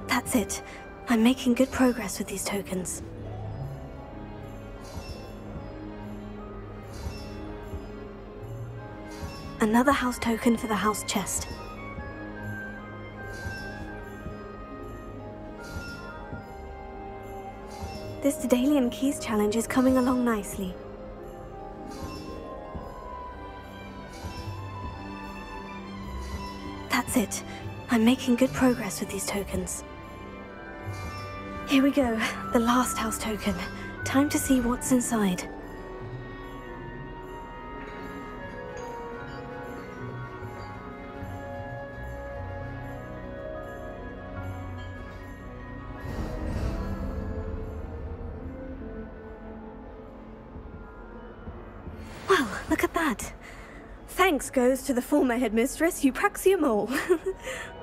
That's it. I'm making good progress with these tokens. Another house token for the house chest. This Daedalian Keys challenge is coming along nicely. That's it. I'm making good progress with these tokens. Here we go, the last house token. Time to see what's inside. Well, look at that. Thanks goes to the former headmistress, Eupraxia Mole.